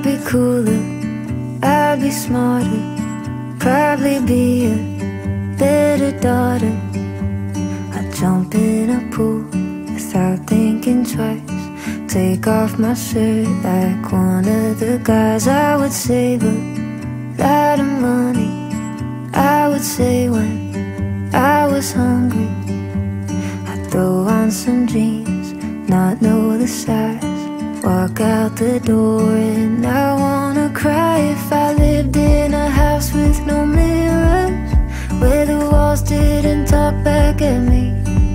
I'd be cooler, I'd be smarter, probably be a better daughter. I'd jump in a pool without thinking twice, take off my shirt like one of the guys. I would save a lot of money, I would say when I was hungry. I'd throw on some jeans, not know the size, walk out the door and I wanna cry. If I lived in a house with no mirrors, where the walls didn't talk back at me,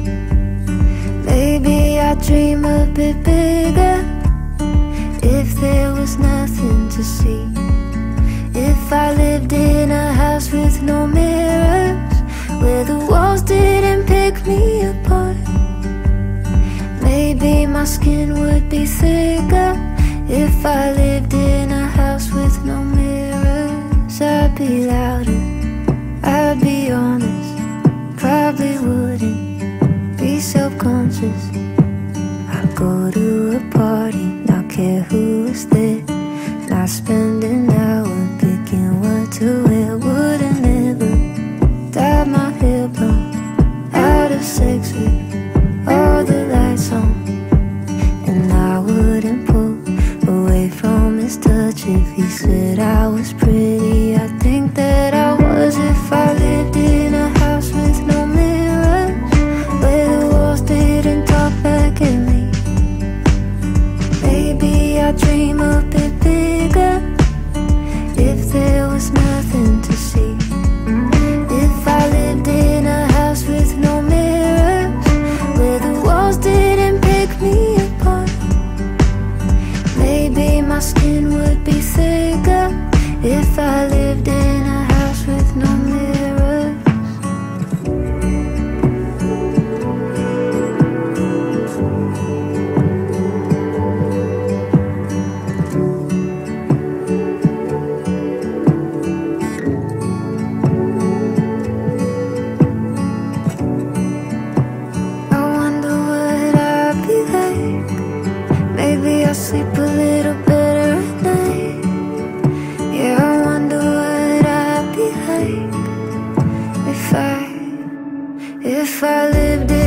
maybe I'd dream a bit bigger. If there was nothing to see, if I lived in a house with no mirrors, where the walls didn't pick me apart, maybe my skin would be thicker. If I lived in a house with no mirrors, I'd be louder, I'd be honest, probably wouldn't be self-conscious. I'd go to a party, not care who was there, not spend an hour picking what to wear. Wouldn't ever dye my hair blonde, out of sex with all the lights on, and I wouldn't pull away from his touch if he said I was pretty. I think that I was. If I lived in a house with no mirrors, where the walls didn't talk back at me, maybe I'd dream a bit bigger. If there was nothing to see, if I lived in a house with no mirrors, where the walls didn't pick me apart, maybe my skin would be thicker. If I lived in a house with no mirrors. I wonder what I'd be like. Maybe I'll sleep a little better at night. Yeah, I wonder what I'd be like if I lived in